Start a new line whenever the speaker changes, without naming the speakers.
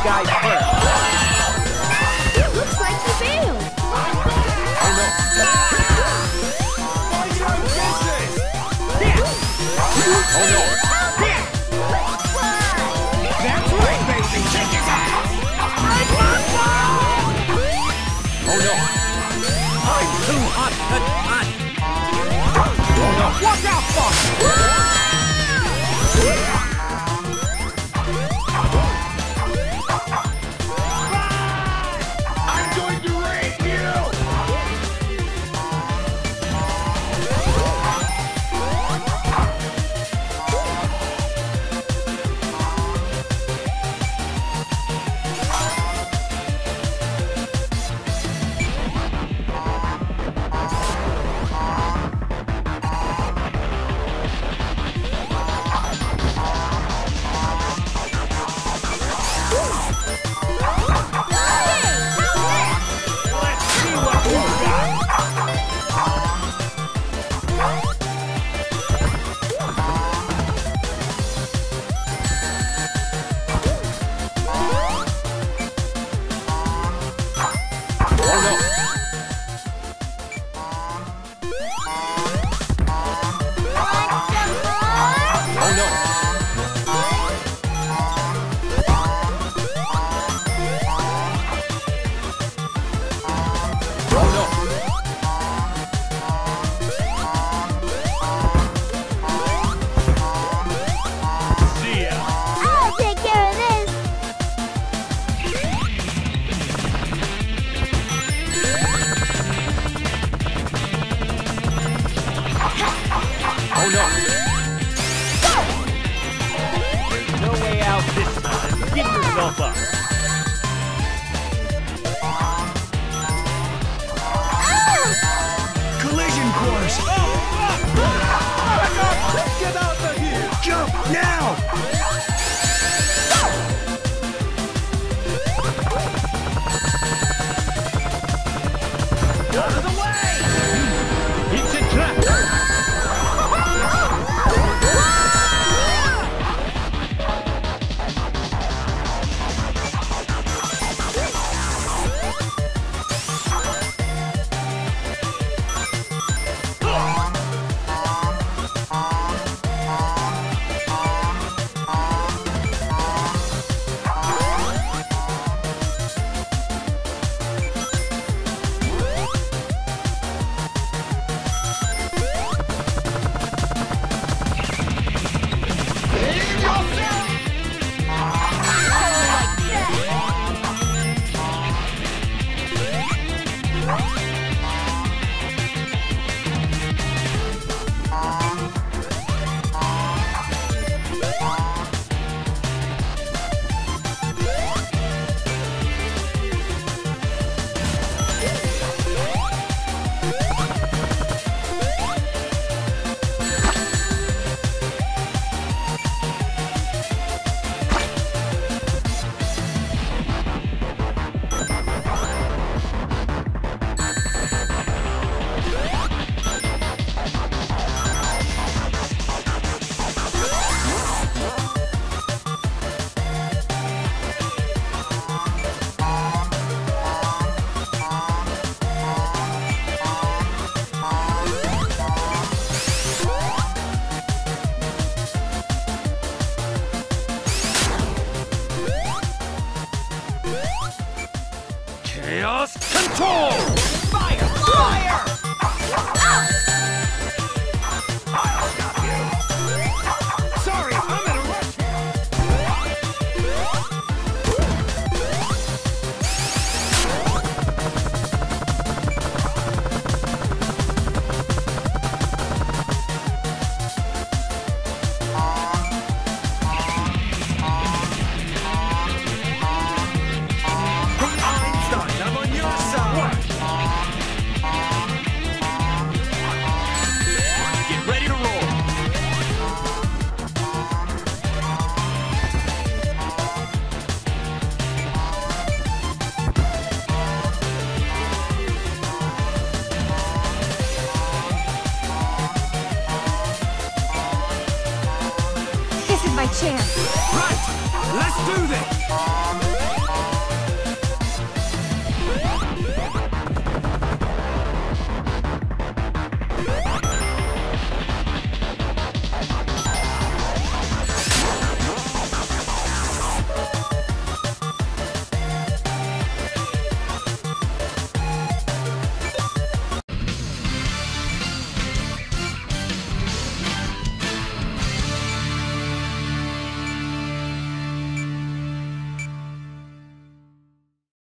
guy first.
It looks like he failed.
Oh no.
Mind your own business!
Oh no.
That's right, baby! Check it out!
Oh no. I'm too hot to touch. Oh no. Watch out, Fox!
I'm going to rape you! Let's see what you got!
Oh no. Oh no. Oh no.
See ya!
I'll take care of this.
Oh no. There's no way out this time. Give yourself up.
Collision course! Get out of here! Jump now! Out of the way!
It's a trap.
Chaos control! Fire! Fire! I'll stop you! Sorry, I'm in a rush here! Einstein, I'm on your side! Get ready to roll!
This is my chance.
Right! Let's do this!